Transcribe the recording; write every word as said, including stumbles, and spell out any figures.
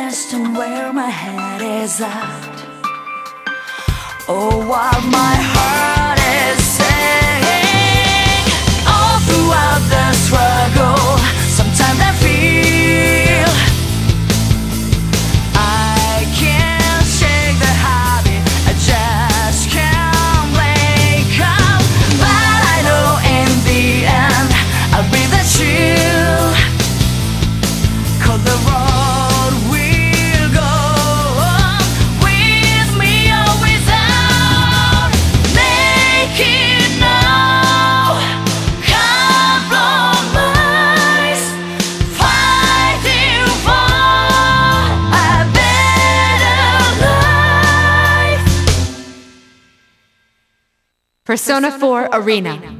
rest and where my head is at. Oh, what my heart is saying. All throughout the struggle, sometimes I feel I can't shake the habit, I just can't wake up. But I know in the end I'll be the chill, 'cause the road will go on with me always out. Making no compromise, fighting for a better life. Persona four Arena.